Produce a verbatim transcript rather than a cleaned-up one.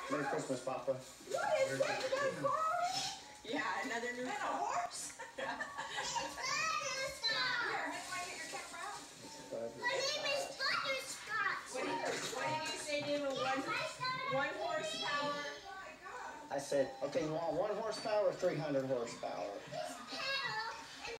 Merry Christmas, Papa. What is that? You got a car? Yeah, another new And a car. horse? Here, how do I get your camera out? My name is Butterscotch. What did you, what did you say, David? One, one horsepower? I said, okay, you want one horsepower or three hundred horsepower? It's